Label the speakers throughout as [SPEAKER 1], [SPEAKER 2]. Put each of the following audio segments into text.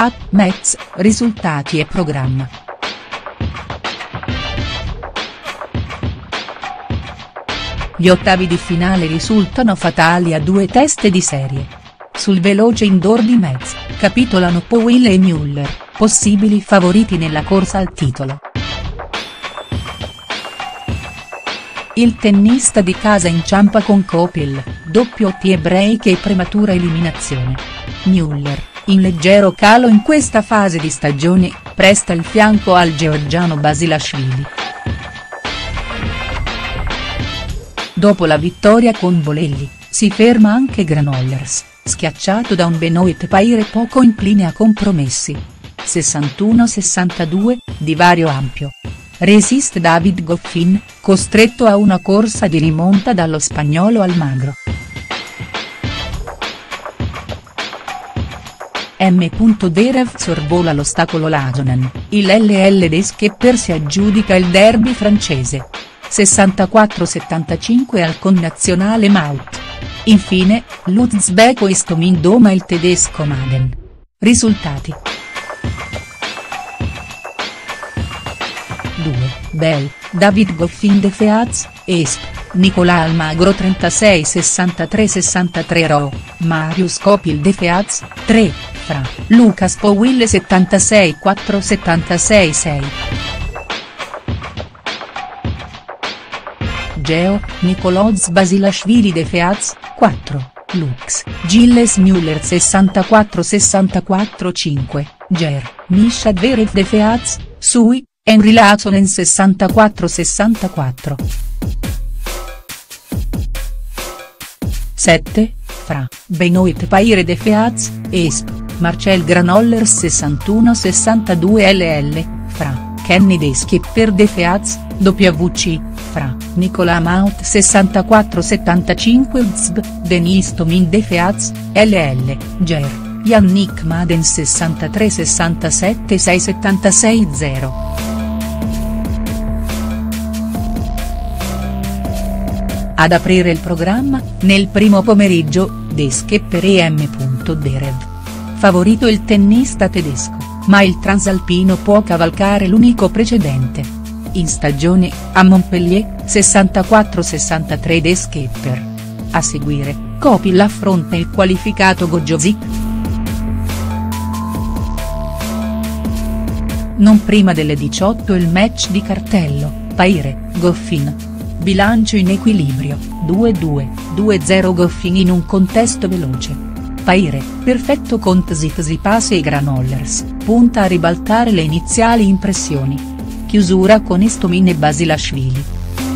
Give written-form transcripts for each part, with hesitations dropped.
[SPEAKER 1] Metz, risultati e programma. Gli ottavi di finale risultano fatali a due teste di serie. Sul veloce indoor di Metz, capitolano Powell e Müller, possibili favoriti nella corsa al titolo. Il tennista di casa inciampa con Kopil, doppio tie break e prematura eliminazione. Müller, in leggero calo in questa fase di stagione, presta il fianco al georgiano Basilashvili. Dopo la vittoria con Bolelli, si ferma anche Granollers, schiacciato da un Benoit Paire poco incline a compromessi. 61-62, divario ampio. Resiste David Goffin, costretto a una corsa di rimonta dallo spagnolo Almagro. M. Derev sorvola l'ostacolo Lajonen, il LL de Schepper si aggiudica il derby francese. 64-75 al connazionale Maut. Infine, l'Uzbeko Istomin doma il tedesco Maden. Risultati. 2, Bell, David Goffin de Feaz, Esp, Nicolà Almagro 36-63-63 Ro, Marius Kopil de Feaz, 3, Fra, Lucas Powell 76-4-76-6. Geo, Nicolòs Basilashvili de Feaz, 4, Lux, Gilles Müller 64-64-5, Ger, Misha Zverev de Feaz, Sui, Henri Lazonen 64-64. 7, Fra, Benoit Paire de Feaz, Esp, Marcel Granollers 61-62 LL, Fra, Kenny de Schepper de Feaz, WC, Fra, Nicolas Maut 64-75 Uzb, Denis Istomin de Feaz, LL, Ger, Yannick Maden 63-67-676-0. Ad aprire il programma, nel primo pomeriggio, de Schepper e M. Derev. Favorito il tennista tedesco, ma il transalpino può cavalcare l'unico precedente. In stagione, a Montpellier, 64-63 de Schepper. A seguire, Kopil affronta il qualificato Gojovic. Non prima delle 18 il match di cartello, Paire, Goffin. Bilancio in equilibrio, 2-2, 2-0 Goffin in un contesto veloce. Paire, perfetto con Tsitsipas e Granollers, punta a ribaltare le iniziali impressioni. Chiusura con Istomin e Basilashvili.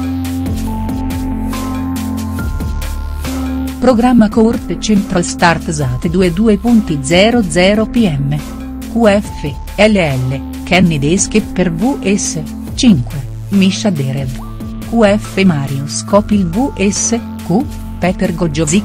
[SPEAKER 1] Programma Court Central Start Zate 22.00 pm. QF, LL, Kenny de Schepper vs, 5, Misha Zverev. QF Marius Kopil vs, Q, Peter Gojovic.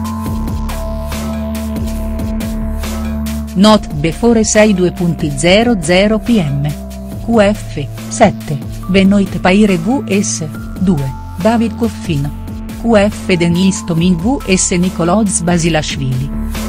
[SPEAKER 1] Not before 6.2.00 pm. QF, 7, Benoit Paire vs, 2, David Goffin. QF Denis Istomin vs Nicolòs Basilashvili.